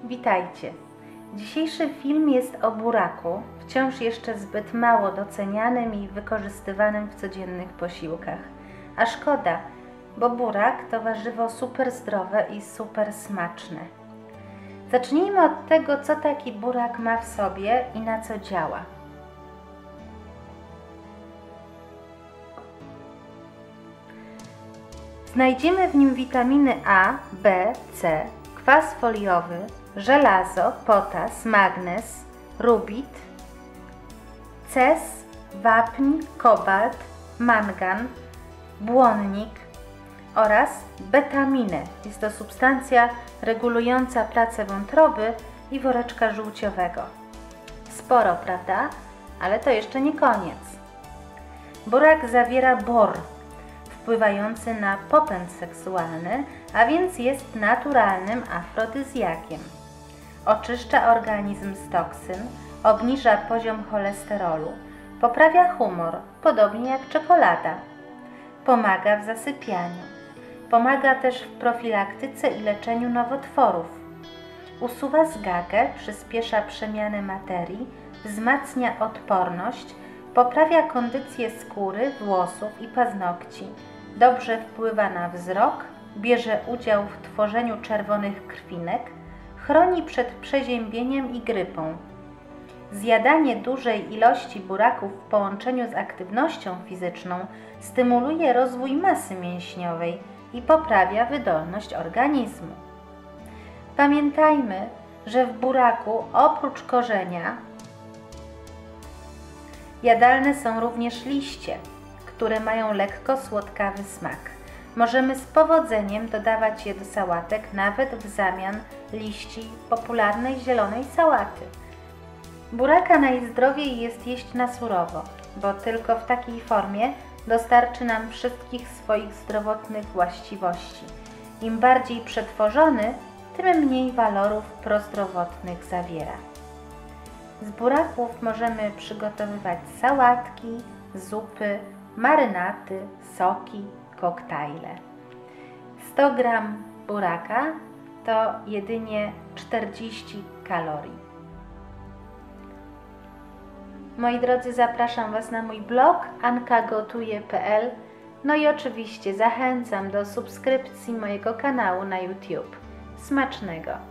Witajcie! Dzisiejszy film jest o buraku, wciąż jeszcze zbyt mało docenianym i wykorzystywanym w codziennych posiłkach. A szkoda, bo burak to warzywo super zdrowe i super smaczne. Zacznijmy od tego, co taki burak ma w sobie i na co działa. Znajdziemy w nim witaminy A, B, C, kwas foliowy, żelazo, potas, magnez, rubid, ces, wapń, kobalt, mangan, błonnik oraz betaminę. Jest to substancja regulująca pracę wątroby i woreczka żółciowego. Sporo, prawda? Ale to jeszcze nie koniec. Burak zawiera bor, wpływający na popęd seksualny, a więc jest naturalnym afrodyzjakiem. Oczyszcza organizm z toksyn, obniża poziom cholesterolu, poprawia humor, podobnie jak czekolada. Pomaga w zasypianiu. Pomaga też w profilaktyce i leczeniu nowotworów. Usuwa zgagę, przyspiesza przemianę materii, wzmacnia odporność, poprawia kondycję skóry, włosów i paznokci. Dobrze wpływa na wzrok, bierze udział w tworzeniu czerwonych krwinek, chroni przed przeziębieniem i grypą. Zjadanie dużej ilości buraków w połączeniu z aktywnością fizyczną stymuluje rozwój masy mięśniowej i poprawia wydolność organizmu. Pamiętajmy, że w buraku oprócz korzenia jadalne są również liście, które mają lekko słodkawy smak. Możemy z powodzeniem dodawać je do sałatek, nawet w zamian liści popularnej zielonej sałaty. Buraka najzdrowiej jest jeść na surowo, bo tylko w takiej formie dostarczy nam wszystkich swoich zdrowotnych właściwości. Im bardziej przetworzony, tym mniej walorów prozdrowotnych zawiera. Z buraków możemy przygotowywać sałatki, zupy, marynaty, soki, koktajle. 100 g buraka to jedynie 40 kalorii. Moi drodzy, zapraszam Was na mój blog ankagotuje.pl. No i oczywiście zachęcam do subskrypcji mojego kanału na YouTube. Smacznego!